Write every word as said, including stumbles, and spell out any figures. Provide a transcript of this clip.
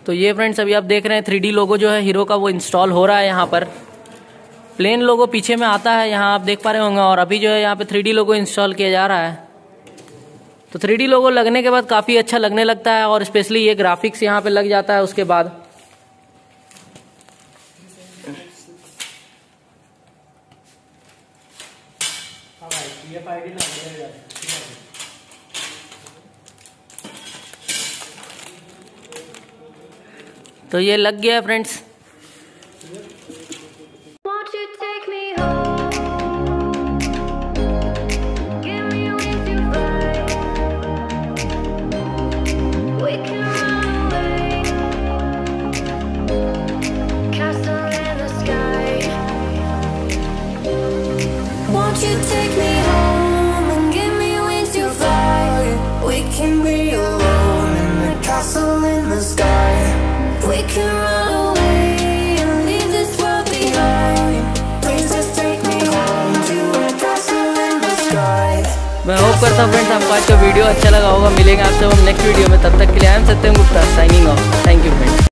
तो ये फ्रेंड्स अभी आप देख रहे हैं थ्री डी लोगो जो है हीरो का वो इंस्टॉल हो रहा है यहाँ पर। प्लेन लोगो पीछे में आता है, यहाँ आप देख पा रहे होंगे, और अभी जो है यहाँ पे थ्री डी लोगो इंस्टॉल किया जा रहा है। तो थ्री डी लोगो लगने के बाद काफ़ी अच्छा लगने लगता है, और स्पेशली ये ग्राफिक्स यहाँ पे लग जाता है उसके बाद। तो ये लग गया है फ्रेंड्स। मैं होप करता हूँ फ्रेंड्स आपको आज का वीडियो अच्छा लगा होगा। मिलेंगे आपसे हम नेक्स्ट वीडियो में, तब तक के लिए I am Satyam Gupta signing off. Thank you friends.